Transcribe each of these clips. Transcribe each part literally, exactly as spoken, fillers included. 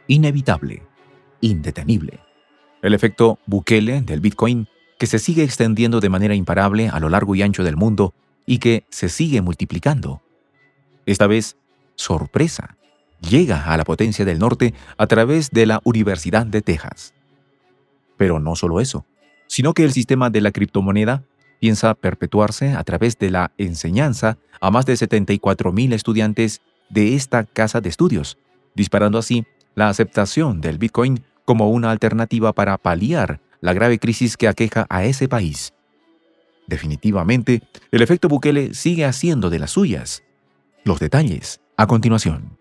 inevitable, indetenible. El efecto Bukele del Bitcoin, que se sigue extendiendo de manera imparable a lo largo y ancho del mundo y que se sigue multiplicando. Esta vez, sorpresa, llega a la potencia del norte a través de la Universidad de Texas. Pero no solo eso, sino que el sistema de la criptomoneda piensa perpetuarse a través de la enseñanza a más de setenta y cuatro mil estudiantes de esta casa de estudios, disparando así la aceptación del Bitcoin como una alternativa para paliar la grave crisis que aqueja a ese país. Definitivamente, el efecto Bukele sigue haciendo de las suyas. Los detalles a continuación.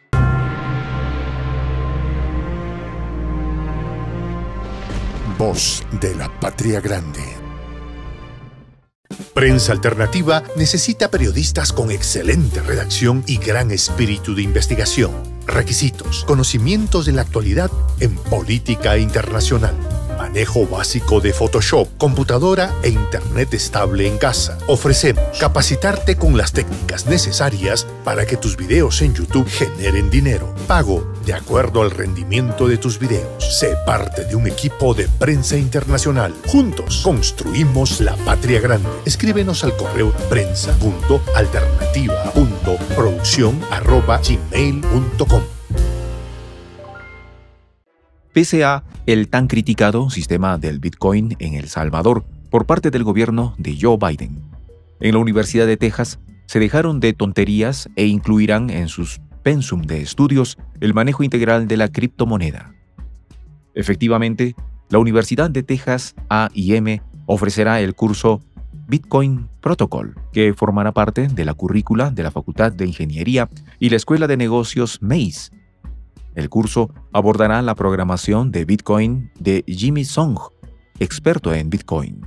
Voz de la Patria Grande. Prensa Alternativa necesita periodistas con excelente redacción y gran espíritu de investigación. Requisitos: conocimientos de la actualidad en política internacional, manejo básico de Photoshop, computadora e internet estable en casa. Ofrecemos capacitarte con las técnicas necesarias para que tus videos en YouTube generen dinero. Pago de acuerdo al rendimiento de tus videos. Sé parte de un equipo de prensa internacional. Juntos construimos la patria grande. Escríbenos al correo prensa punto alternativa punto producción arroba gmail punto com. Pese a el tan criticado sistema del Bitcoin en El Salvador por parte del gobierno de Joe Biden, en la Universidad de Texas se dejaron de tonterías e incluirán en sus pensum de estudios el manejo integral de la criptomoneda. Efectivamente, la Universidad de Texas A y M ofrecerá el curso Bitcoin Protocol, que formará parte de la currícula de la Facultad de Ingeniería y la Escuela de Negocios M A C E. El curso abordará la programación de Bitcoin de Jimmy Song, experto en Bitcoin.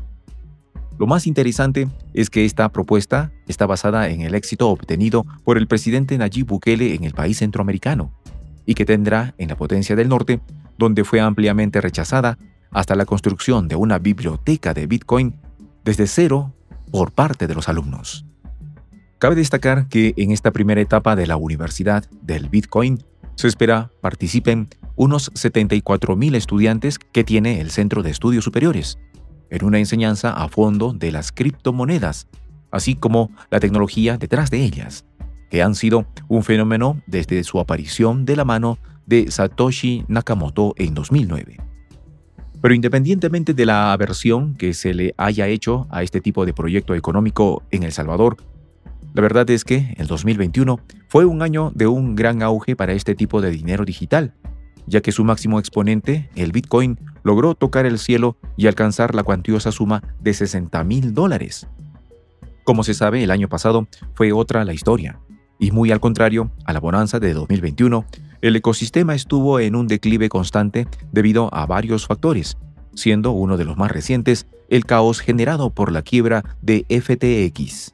Lo más interesante es que esta propuesta está basada en el éxito obtenido por el presidente Nayib Bukele en el país centroamericano y que tendrá en la potencia del norte, donde fue ampliamente rechazada, hasta la construcción de una biblioteca de Bitcoin desde cero por parte de los alumnos. Cabe destacar que en esta primera etapa de la Universidad del Bitcoin se espera participen unos setenta y cuatro mil estudiantes que tiene el Centro de Estudios Superiores, en una enseñanza a fondo de las criptomonedas, así como la tecnología detrás de ellas, que han sido un fenómeno desde su aparición de la mano de Satoshi Nakamoto en dos mil nueve. Pero independientemente de la aversión que se le haya hecho a este tipo de proyecto económico en El Salvador, la verdad es que el dos mil veintiuno fue un año de un gran auge para este tipo de dinero digital, ya que su máximo exponente, el Bitcoin, logró tocar el cielo y alcanzar la cuantiosa suma de sesenta mil dólares. Como se sabe, el año pasado fue otra la historia, y muy al contrario a la bonanza de dos mil veintiuno, el ecosistema estuvo en un declive constante debido a varios factores, siendo uno de los más recientes el caos generado por la quiebra de F T X.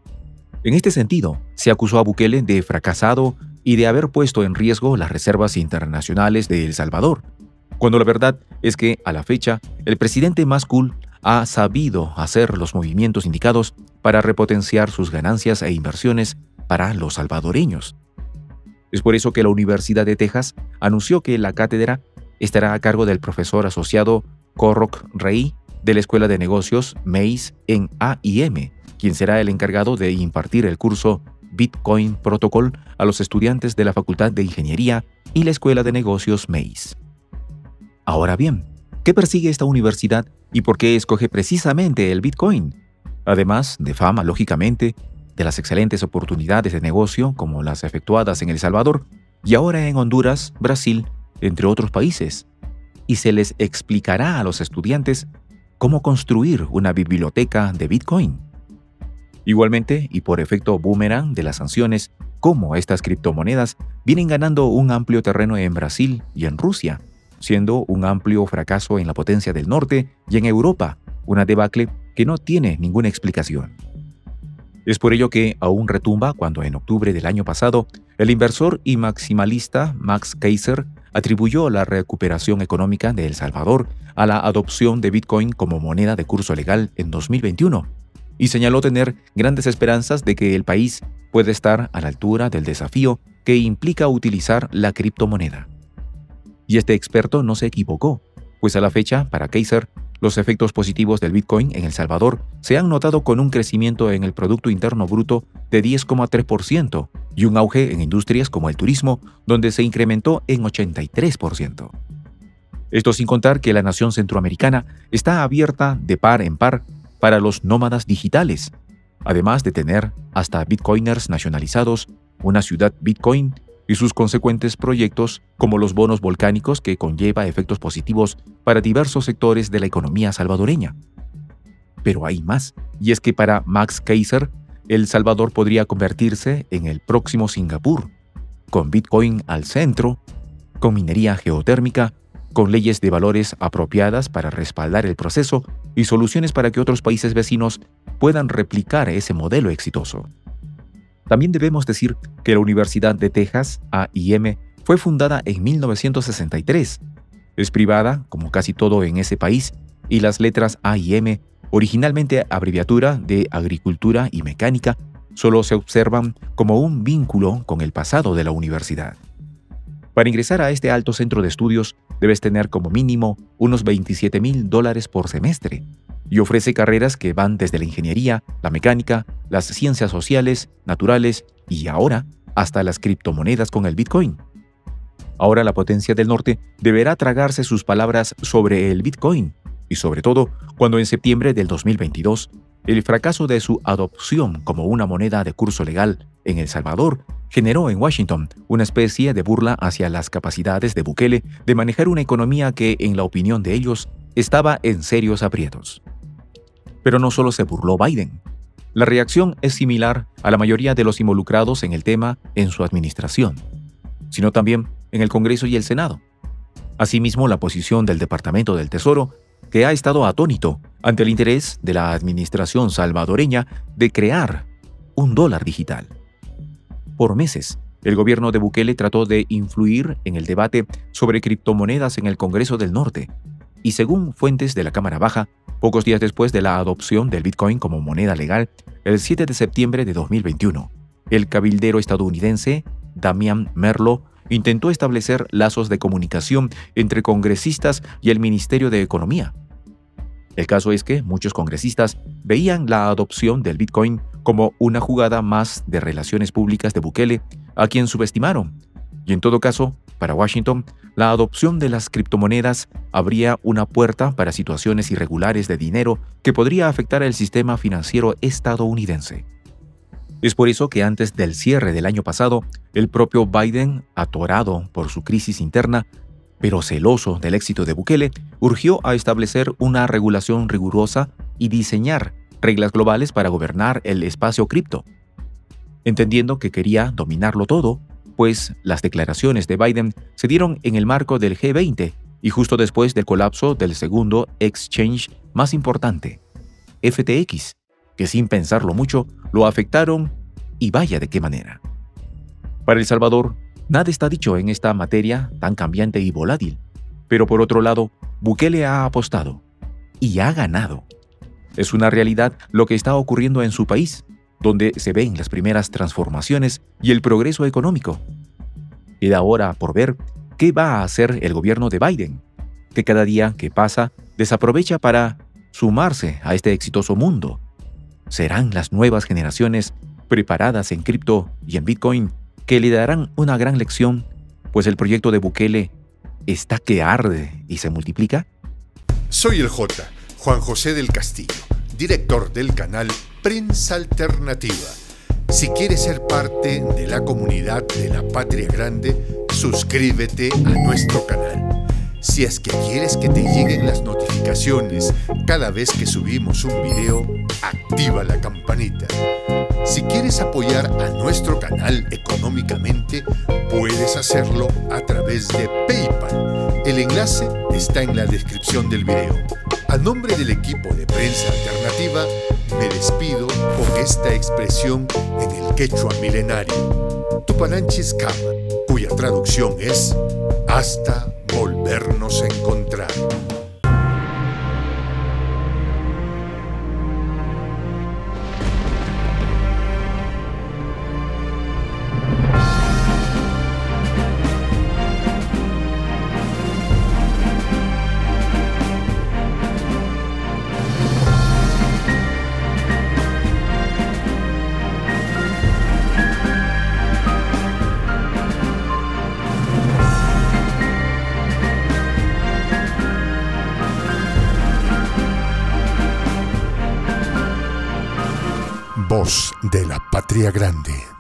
En este sentido, se acusó a Bukele de fracasado y de haber puesto en riesgo las reservas internacionales de El Salvador, cuando la verdad es que, a la fecha, el presidente más cool ha sabido hacer los movimientos indicados para repotenciar sus ganancias e inversiones para los salvadoreños. Es por eso que la Universidad de Texas anunció que la cátedra estará a cargo del profesor asociado Korok Rey de la Escuela de Negocios M A C E en A y M, quien será el encargado de impartir el curso Bitcoin Protocol a los estudiantes de la Facultad de Ingeniería y la Escuela de Negocios M A C E. Ahora bien, ¿qué persigue esta universidad y por qué escoge precisamente el Bitcoin? Además de fama, lógicamente, de las excelentes oportunidades de negocio como las efectuadas en El Salvador y ahora en Honduras, Brasil, entre otros países. Y se les explicará a los estudiantes cómo construir una biblioteca de Bitcoin. Igualmente, y por efecto boomerang de las sanciones, cómo estas criptomonedas vienen ganando un amplio terreno en Brasil y en Rusia, siendo un amplio fracaso en la potencia del norte y en Europa, una debacle que no tiene ninguna explicación. Es por ello que aún retumba cuando en octubre del año pasado, el inversor y maximalista Max Keiser atribuyó la recuperación económica de El Salvador a la adopción de Bitcoin como moneda de curso legal en dos mil veintiuno, y señaló tener grandes esperanzas de que el país puede estar a la altura del desafío que implica utilizar la criptomoneda. Y este experto no se equivocó, pues a la fecha, para Kaiser, los efectos positivos del Bitcoin en El Salvador se han notado con un crecimiento en el Producto Interno Bruto de diez coma tres por ciento y un auge en industrias como el turismo, donde se incrementó en ochenta y tres por ciento. Esto sin contar que la nación centroamericana está abierta de par en par para los nómadas digitales, además de tener hasta bitcoiners nacionalizados, una ciudad Bitcoin y sus consecuentes proyectos como los bonos volcánicos que conlleva efectos positivos para diversos sectores de la economía salvadoreña. Pero hay más, y es que para Max Kaiser, El Salvador podría convertirse en el próximo Singapur, con Bitcoin al centro, con minería geotérmica, con leyes de valores apropiadas para respaldar el proceso y soluciones para que otros países vecinos puedan replicar ese modelo exitoso. También debemos decir que la Universidad de Texas, A y M, fue fundada en mil novecientos sesenta y tres. Es privada, como casi todo en ese país, y las letras A y M, originalmente abreviatura de Agricultura y Mecánica, solo se observan como un vínculo con el pasado de la universidad. Para ingresar a este alto centro de estudios, debes tener como mínimo unos veintisiete mil dólares por semestre, y ofrece carreras que van desde la ingeniería, la mecánica, las ciencias sociales, naturales y ahora hasta las criptomonedas con el Bitcoin. Ahora la potencia del norte deberá tragarse sus palabras sobre el Bitcoin y sobre todo cuando en septiembre del dos mil veintidós el fracaso de su adopción como una moneda de curso legal en El Salvador generó en Washington una especie de burla hacia las capacidades de Bukele de manejar una economía que, en la opinión de ellos, estaba en serios aprietos. Pero no solo se burló Biden. La reacción es similar a la mayoría de los involucrados en el tema en su administración, sino también en el Congreso y el Senado. Asimismo, la posición del Departamento del Tesoro, que ha estado atónito ante el interés de la administración salvadoreña de crear un dólar digital. Por meses, el gobierno de Bukele trató de influir en el debate sobre criptomonedas en el Congreso del Norte, y según fuentes de la Cámara Baja, pocos días después de la adopción del Bitcoin como moneda legal, el siete de septiembre de dos mil veintiuno, el cabildero estadounidense Damian Merlo intentó establecer lazos de comunicación entre congresistas y el Ministerio de Economía. El caso es que muchos congresistas veían la adopción del Bitcoin como una jugada más de relaciones públicas de Bukele, a quien subestimaron. Y en todo caso, para Washington, la adopción de las criptomonedas abría una puerta para situaciones irregulares de dinero que podría afectar el sistema financiero estadounidense. Es por eso que antes del cierre del año pasado, el propio Biden, atorado por su crisis interna, pero celoso del éxito de Bukele, urgió a establecer una regulación rigurosa y diseñar reglas globales para gobernar el espacio cripto. Entendiendo que quería dominarlo todo, pues las declaraciones de Biden se dieron en el marco del G veinte y justo después del colapso del segundo exchange más importante, F T X, que sin pensarlo mucho lo afectaron y vaya de qué manera. Para El Salvador, nada está dicho en esta materia tan cambiante y volátil, pero por otro lado, Bukele ha apostado y ha ganado. Es una realidad lo que está ocurriendo en su país, donde se ven las primeras transformaciones y el progreso económico. Queda ahora por ver qué va a hacer el gobierno de Biden, que cada día que pasa desaprovecha para sumarse a este exitoso mundo. Serán las nuevas generaciones preparadas en cripto y en Bitcoin que le darán una gran lección, pues el proyecto de Bukele está que arde y se multiplica. Soy el J, Juan José del Castillo, director del canal Prensa Alternativa. Si quieres ser parte de la comunidad de la Patria Grande, suscríbete a nuestro canal. Si es que quieres que te lleguen las notificaciones cada vez que subimos un video, activa la campanita. Si quieres apoyar a nuestro canal económicamente, puedes hacerlo a través de PayPal. El enlace está en la descripción del video. A nombre del equipo de Prensa Alternativa, me despido con esta expresión en el quechua milenario, Tupananchis Kama, cuya traducción es hasta volvernos a encontrar. Voz de la Patria Grande.